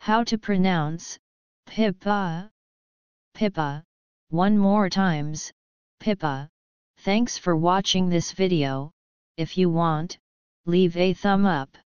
How to pronounce Pippa? Pippa. One more times, Pippa. Thanks for watching this video. If you want, leave a thumb up.